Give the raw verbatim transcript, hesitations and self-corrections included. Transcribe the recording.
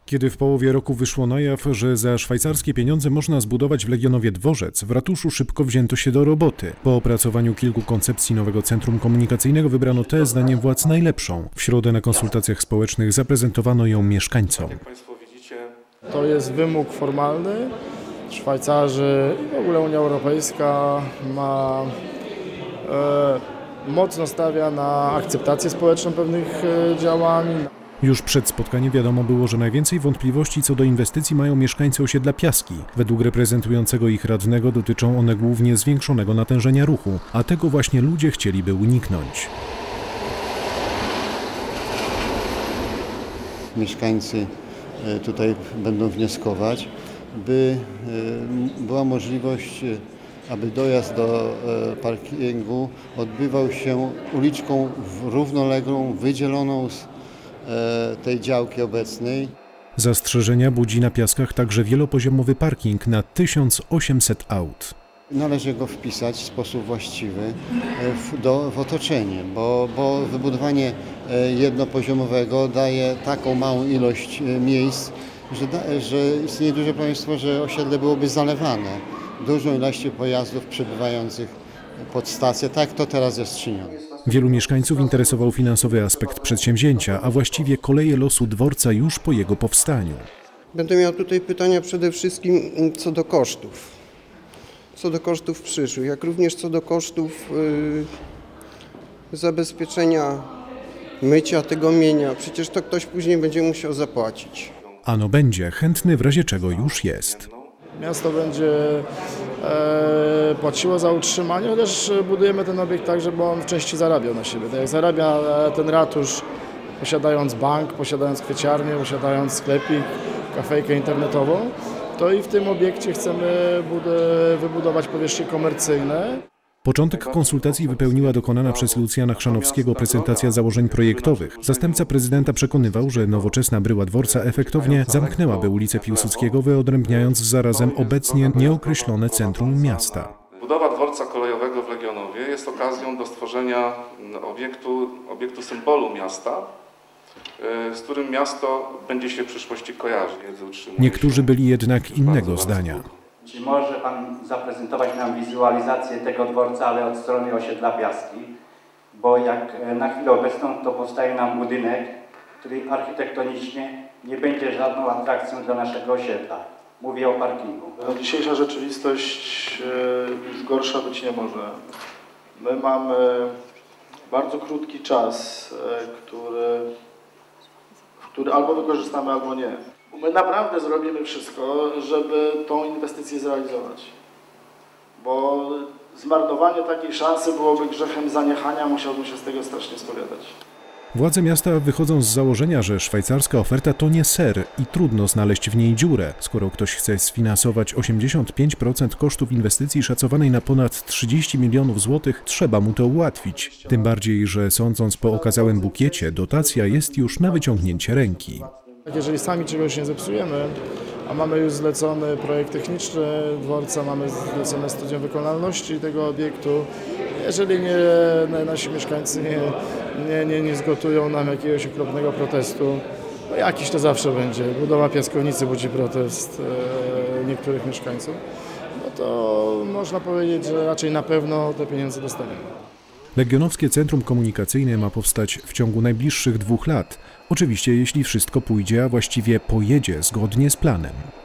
Kiedy w połowie roku wyszło na jaw, że za szwajcarskie pieniądze można zbudować w Legionowie dworzec, w ratuszu szybko wzięto się do roboty. Po opracowaniu kilku koncepcji nowego centrum komunikacyjnego wybrano tę, zdaniem władz, najlepszą. W środę na konsultacjach społecznych zaprezentowano ją mieszkańcom. To jest wymóg formalny. Szwajcarzy i w ogóle Unia Europejska ma, e, mocno stawia na akceptację społeczną pewnych e, działań. Już przed spotkaniem wiadomo było, że najwięcej wątpliwości co do inwestycji mają mieszkańcy osiedla Piaski. Według reprezentującego ich radnego dotyczą one głównie zwiększonego natężenia ruchu, a tego właśnie ludzie chcieliby uniknąć. Mieszkańcy tutaj będą wnioskować, by była możliwość, aby dojazd do parkingu odbywał się uliczką równoległą, wydzieloną z tej działki obecnej. Zastrzeżenia budzi na Piaskach także wielopoziomowy parking na tysiąc osiemset aut. Należy go wpisać w sposób właściwy w, do, w otoczenie, bo, bo wybudowanie jednopoziomowego daje taką małą ilość miejsc, że, da, że istnieje duże prawdopodobieństwo, że osiedle byłoby zalewane dużą ilością pojazdów przybywających pod stację, tak jak to teraz jest czynione. Wielu mieszkańców interesował finansowy aspekt przedsięwzięcia, a właściwie koleje losu dworca już po jego powstaniu. Będę miał tutaj pytania przede wszystkim co do kosztów. Co do kosztów przyszłych, jak również co do kosztów yy, zabezpieczenia, mycia tego mienia. Przecież to ktoś później będzie musiał zapłacić. Ano będzie, chętny w razie czego już jest. Miasto będzie e, płaciło za utrzymanie, chociaż budujemy ten obiekt tak, żeby on w części zarabiał na siebie. Tak jak zarabia ten ratusz, posiadając bank, posiadając kwieciarnię, posiadając sklepik, kafejkę internetową, to i w tym obiekcie chcemy wybudować powierzchnie komercyjne. Początek konsultacji wypełniła dokonana przez Lucjana Chrzanowskiego prezentacja założeń projektowych. Zastępca prezydenta przekonywał, że nowoczesna bryła dworca efektownie zamknęłaby ulicę Piłsudskiego, wyodrębniając zarazem obecnie nieokreślone centrum miasta. Budowa dworca kolejowego w Legionowie jest okazją do stworzenia obiektu, obiektu symbolu miasta, z którym miasto będzie się w przyszłości kojarzyć. Niektórzy byli jednak innego zdania. Czy może Pan zaprezentować nam wizualizację tego dworca, ale od strony osiedla Piaski? Bo jak na chwilę obecną to powstaje nam budynek, który architektonicznie nie będzie żadną atrakcją dla naszego osiedla. Mówię o parkingu. No, dzisiejsza rzeczywistość już gorsza być nie może. My mamy bardzo krótki czas, który, który albo wykorzystamy, albo nie. My naprawdę zrobimy wszystko, żeby tą inwestycję zrealizować, bo zmarnowanie takiej szansy byłoby grzechem zaniechania, musiałbym się z tego strasznie spowiadać. Władze miasta wychodzą z założenia, że szwajcarska oferta to nie ser i trudno znaleźć w niej dziurę. Skoro ktoś chce sfinansować osiemdziesiąt pięć procent kosztów inwestycji szacowanej na ponad trzydzieści milionów złotych, trzeba mu to ułatwić. Tym bardziej, że sądząc po okazałym bukiecie, dotacja jest już na wyciągnięcie ręki. Jeżeli sami czegoś nie zepsujemy, a mamy już zlecony projekt techniczny dworca, mamy zlecone studium wykonalności tego obiektu, jeżeli nie, nasi mieszkańcy nie, nie, nie, nie zgotują nam jakiegoś okropnego protestu, no jakiś to zawsze będzie. Budowa piaskownicy budzi protest e, niektórych mieszkańców, no to można powiedzieć, że raczej na pewno te pieniądze dostaniemy. Legionowskie Centrum Komunikacyjne ma powstać w ciągu najbliższych dwóch lat. Oczywiście jeśli wszystko pójdzie, a właściwie pojedzie zgodnie z planem.